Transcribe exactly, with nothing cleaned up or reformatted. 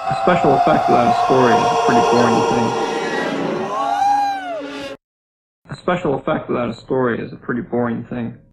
A special effect without a story is a pretty boring thing. A special effect without a story is a pretty boring thing.